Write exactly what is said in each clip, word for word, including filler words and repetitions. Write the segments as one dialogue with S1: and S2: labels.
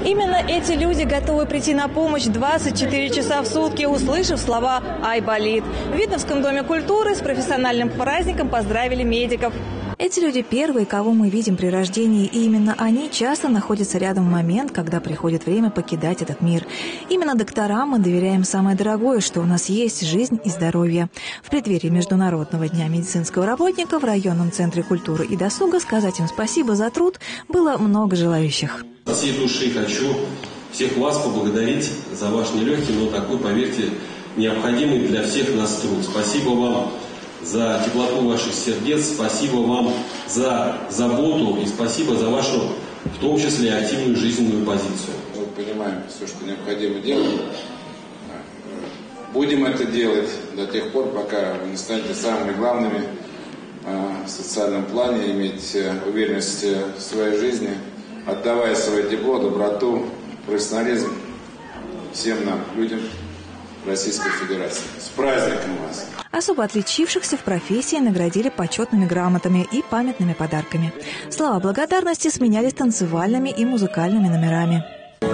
S1: Именно эти люди готовы прийти на помощь двадцать четыре часа в сутки, услышав слова «Ай, болит». В Видновском доме культуры с профессиональным праздником поздравили медиков.
S2: Эти люди первые, кого мы видим при рождении, и именно они часто находятся рядом в момент, когда приходит время покидать этот мир. Именно докторам мы доверяем самое дорогое, что у нас есть – жизнь и здоровье. В преддверии Международного дня медицинского работника в районном центре культуры и досуга сказать им спасибо за труд было много желающих.
S3: От всей души хочу всех вас поблагодарить за ваш нелегкий, но такой, поверьте, необходимый для всех нас труд. Спасибо вам за теплоту ваших сердец, спасибо вам за заботу и спасибо за вашу, в том числе, активную жизненную позицию.
S4: Мы понимаем все, что необходимо делать. Будем это делать до тех пор, пока вы не станете самыми главными в социальном плане, иметь уверенность в своей жизни, отдавая свое тепло, доброту, профессионализм всем нам, людям Российской Федерации. С праздником вас!
S2: Особо отличившихся в профессии наградили почетными грамотами и памятными подарками. Слова благодарности сменялись танцевальными и музыкальными номерами.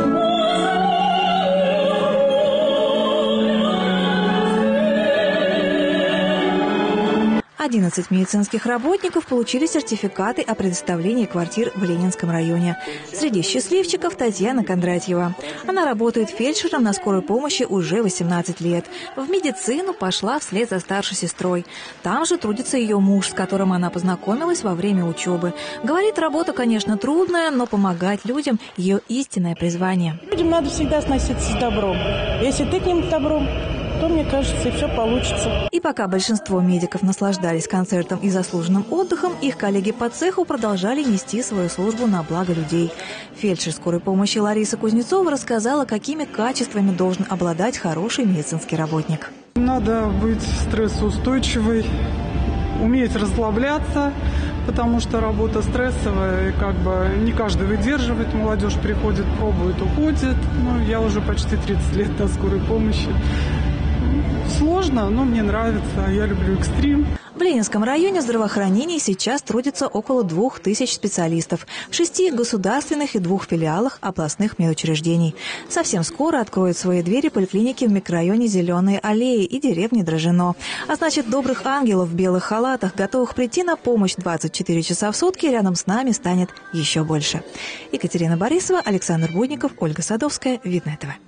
S2: одиннадцать медицинских работников получили сертификаты о предоставлении квартир в Ленинском районе. Среди счастливчиков Татьяна Кондратьева. Она работает фельдшером на скорой помощи уже восемнадцать лет. В медицину пошла вслед за старшей сестрой. Там же трудится ее муж, с которым она познакомилась во время учебы. Говорит, работа, конечно, трудная, но помогать людям – ее истинное призвание.
S5: Людям надо всегда относиться с добром. Если ты к ним с добром, то, мне кажется, и все получится.
S2: И пока большинство медиков наслаждались концертом и заслуженным отдыхом, их коллеги по цеху продолжали нести свою службу на благо людей. Фельдшер скорой помощи Лариса Кузнецова рассказала, какими качествами должен обладать хороший медицинский работник.
S6: Надо быть стрессоустойчивой, уметь расслабляться, потому что работа стрессовая, и как бы не каждый выдерживает. Молодежь приходит, пробует, уходит. Ну, я уже почти тридцать лет на скорой помощи. Сложно, но мне нравится, я люблю экстрим.
S2: В Ленинском районе здравоохранения сейчас трудится около двух тысяч специалистов в шести государственных и двух филиалах областных медучреждений. Совсем скоро откроют свои двери поликлиники в микрорайоне Зеленые аллеи и деревни Дрожжино. А значит, добрых ангелов в белых халатах, готовых прийти на помощь двадцать четыре часа в сутки, рядом с нами станет еще больше. Екатерина Борисова, Александр Будников, Ольга Садовская, Видное ТВ.